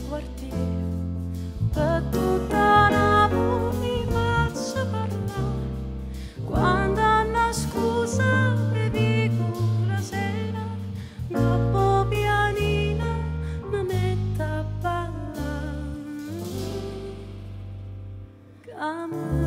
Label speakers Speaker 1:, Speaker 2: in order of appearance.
Speaker 1: quartiere, per tutta la mi faccio parlare, quando hanno scusa bevi con la sera, dopo pianina mi metto a ballare.